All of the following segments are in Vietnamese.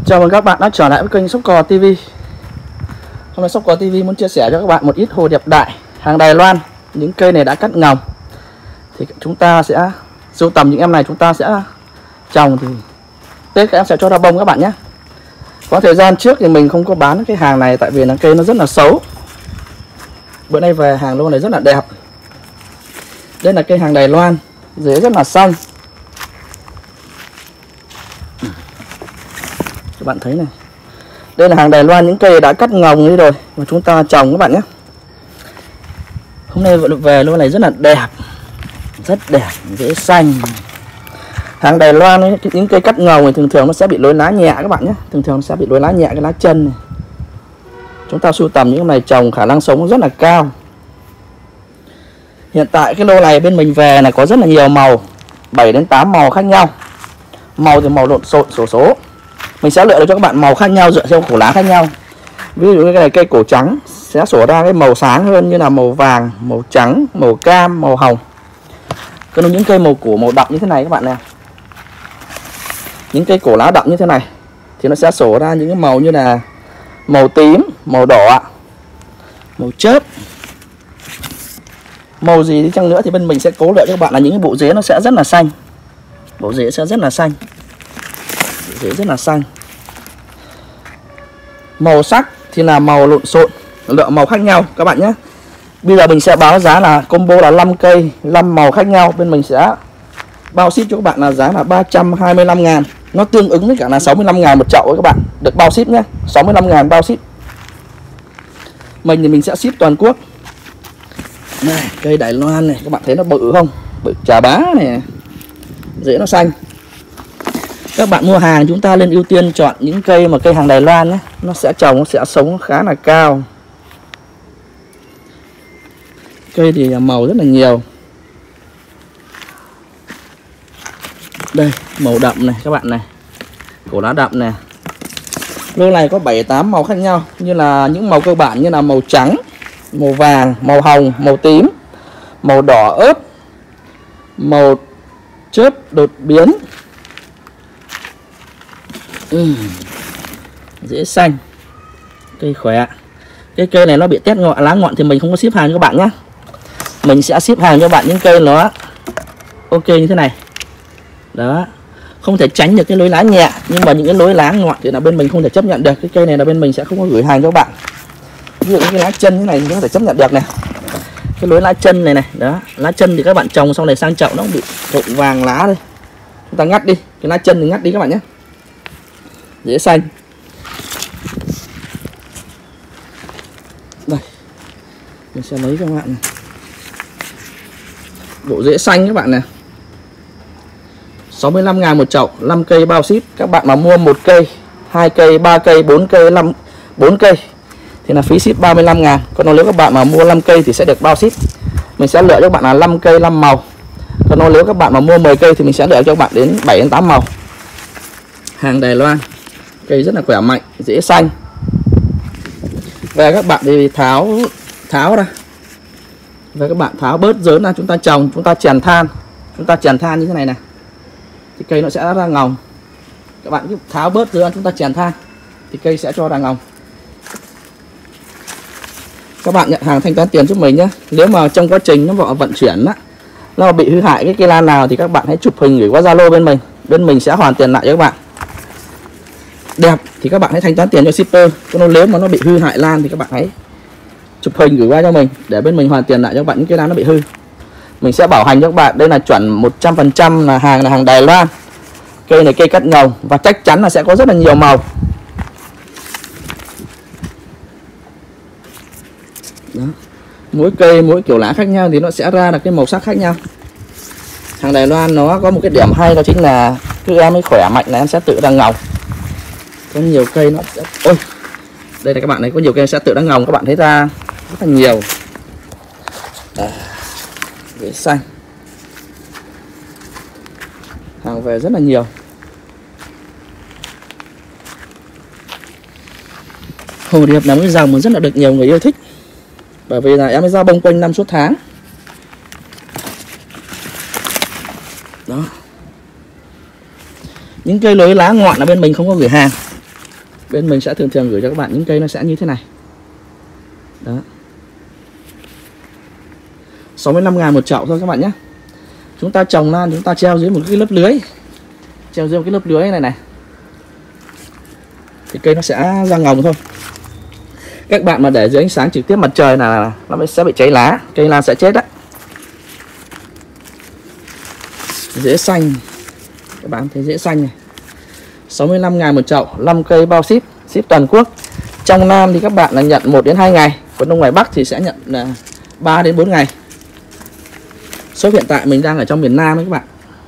Chào mừng các bạn đã trở lại với kênh Sóc Cò TV. Hôm nay Sóc Cò TV muốn chia sẻ cho các bạn một ít hồ điệp đại hàng Đài Loan. Những cây này đã cắt ngồng thì chúng ta sẽ sưu tầm những em này, chúng ta sẽ trồng thì Tết các em sẽ cho ra bông các bạn nhé. Có thời gian trước thì mình không có bán cái hàng này tại vì là cây nó rất là xấu. Bữa nay về hàng lô này rất là đẹp. Đây là cây hàng Đài Loan, rễ rất là xanh. Các bạn thấy này, đây là hàng Đài Loan, những cây đã cắt ngồng đi rồi và chúng ta trồng các bạn nhé. Hôm nay về lô này rất là đẹp, rất đẹp, rễ xanh. Hàng Đài Loan ấy, những cây cắt ngồng thì thường nó sẽ bị lối lá nhẹ các bạn nhé, thường nó sẽ bị lối lá nhẹ cái lá chân này. Chúng ta sưu tầm những cái này trồng khả năng sống rất là cao. Hiện tại cái lô này bên mình về này có rất là nhiều màu, 7 đến 8 màu khác nhau. Màu thì màu lộn xộn xổ số. Mình sẽ lựa được cho các bạn màu khác nhau dựa theo cổ lá khác nhau. Ví dụ như cái này cây cổ trắng sẽ sổ ra cái màu sáng hơn như là màu vàng, màu trắng, màu cam, màu hồng. Còn những cây màu cổ màu đậm như thế này các bạn nè, những cây cổ lá đậm như thế này thì nó sẽ sổ ra những cái màu như là màu tím, màu đỏ, màu chớp. Màu gì đi chăng nữa thì bên mình sẽ cố lựa cho các bạn là những cái bộ rễ nó sẽ rất là xanh. Bộ rễ sẽ rất là xanh. Bộ rễ rất là xanh. Màu sắc thì là màu lộn xộn, lựa màu khác nhau các bạn nhé. Bây giờ mình sẽ báo giá là combo là 5 cây, 5 màu khác nhau. Bên mình sẽ bao ship cho các bạn là giá là 325.000. Nó tương ứng với cả là 65.000 một chậu các bạn. Được bao ship nhé, 65.000 bao ship. Mình thì mình sẽ ship toàn quốc. Này, cây Đài Loan này, các bạn thấy nó bự không? Bự chà bá này, rễ nó xanh. Các bạn mua hàng chúng ta nên ưu tiên chọn những cây mà cây hàng Đài Loan nhé. Nó sẽ trồng, nó sẽ sống khá là cao. Cây thì màu rất là nhiều. Đây, màu đậm này các bạn này, cổ lá đậm này. Lô này có 7-8 màu khác nhau, như là những màu cơ bản như là màu trắng, màu vàng, màu hồng, màu tím, màu đỏ ớt, màu chớp đột biến. Rễ xanh, cây khỏe. Cái cây này nó bị tét ngọn, lá ngọn thì mình không có ship hàng cho các bạn nhé. Mình sẽ ship hàng cho bạn những cây nó ok như thế này. Đó, không thể tránh được cái lối lá nhẹ, nhưng mà những cái lối lá ngọn thì là bên mình không thể chấp nhận được. Cái cây này là bên mình sẽ không có gửi hàng cho các bạn. Ví dụ những cái lá chân như này thì có thể chấp nhận được này. Cái lối lá chân này này, đó, lá chân thì các bạn trồng sau này sang chậu nó bị rụng vàng lá đây. Chúng ta ngắt đi, cái lá chân thì ngắt đi các bạn nhé. Rễ xanh. Đây, mình sẽ lấy cho các bạn này. Bộ rễ xanh các bạn này, 65.000 một chậu, 5 cây bao ship. Các bạn mà mua 1 cây, 2 cây, 3 cây, 4 cây, 4 cây thì là phí ship 35.000. Còn nếu các bạn mà mua 5 cây thì sẽ được bao ship. Mình sẽ lựa cho các bạn là 5 cây 5 màu. Còn nếu các bạn mà mua 10 cây thì mình sẽ lựa cho các bạn đến 7 đến 8 màu. Hàng Đài Loan, cây rất là khỏe mạnh, rễ xanh. Và các bạn thì tháo ra. Và các bạn tháo bớt dớn ra, chúng ta trồng, chúng ta chèn than. Chúng ta chèn than như thế này này thì cây nó sẽ ra ngồng. Các bạn cứ tháo bớt dớn, chúng ta chèn than thì cây sẽ cho ra ngồng. Các bạn nhận hàng thanh toán tiền giúp mình nhé. Nếu mà trong quá trình nó vận chuyển á, nó bị hư hại cái cây lan nào thì các bạn hãy chụp hình gửi qua Zalo bên mình. Bên mình sẽ hoàn tiền lại cho các bạn. Đẹp thì các bạn hãy thanh toán tiền cho shipper. Còn nếu mà nó bị hư hại lan thì các bạn hãy chụp hình gửi qua cho mình để bên mình hoàn tiền lại cho các bạn những cây lan nó bị hư. Mình sẽ bảo hành cho các bạn. Đây là chuẩn 100% là hàng Đài Loan. Cây này cây cắt ngồng và chắc chắn là sẽ có rất là nhiều màu. Đó. Mỗi cây, mỗi kiểu lá khác nhau thì nó sẽ ra là cái màu sắc khác nhau. Hàng Đài Loan nó có một cái điểm hay, đó chính là cứ em ấy khỏe mạnh là em sẽ tự ra ngồng. Có nhiều cây nó sẽ... Ôi, đây là các bạn này, có nhiều cây sẽ tự ra ngồng, các bạn thấy ra rất là nhiều. Rễ xanh. Hàng về rất là nhiều. Hồ điệp là một cái dòng mà rất là được nhiều người yêu thích. Bởi vì là em mới ra bông quanh năm suốt tháng. Đó. Những cây lối lá ngọn ở bên mình không có gửi hàng. Bên mình sẽ thường gửi cho các bạn những cây nó sẽ như thế này. Đó. 65.000 một chậu thôi các bạn nhé. Chúng ta trồng lan, chúng ta treo dưới một cái lớp lưới. Treo dưới một cái lớp lưới này này. Thì cây nó sẽ ra ngồng thôi. Các bạn mà để dưới ánh sáng trực tiếp mặt trời là nó sẽ bị cháy lá, cây lan sẽ chết đấy. Rễ xanh. Các bạn thấy rễ xanh này. 65.000 một chậu, 5 cây bao ship, ship toàn quốc. Trong Nam thì các bạn là nhận 1 đến 2 ngày, còn ở ngoài Bắc thì sẽ nhận là 3 đến 4 ngày. Số hiện tại mình đang ở trong miền Nam đấy các bạn.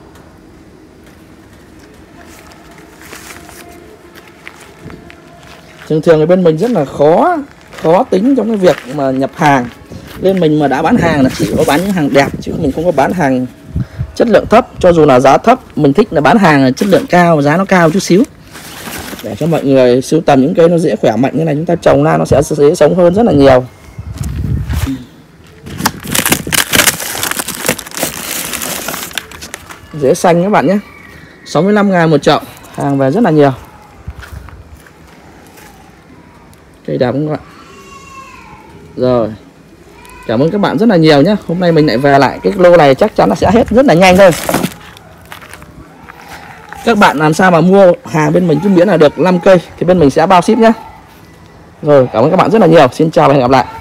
Thường thì bên mình rất là khó tính trong cái việc mà nhập hàng. Nên mình mà đã bán hàng là chỉ có bán những hàng đẹp, chứ mình không có bán hàng chất lượng thấp. Cho dù là giá thấp, mình thích là bán hàng là chất lượng cao, giá nó cao chút xíu, để cho mọi người sưu tầm những cây nó dễ khỏe mạnh như này, chúng ta trồng ra nó sẽ dễ sống hơn rất là nhiều. Rễ xanh các bạn nhé. 65.000 một chậu, hàng về rất là nhiều. Cây đẹp không các bạn? Rồi, cảm ơn các bạn rất là nhiều nhé. Hôm nay mình lại về lại cái lô này chắc chắn là sẽ hết rất là nhanh thôi. Các bạn làm sao mà mua hàng bên mình cứ miễn là được 5 cây thì bên mình sẽ bao ship nhé. Rồi, cảm ơn các bạn rất là nhiều. Xin chào và hẹn gặp lại.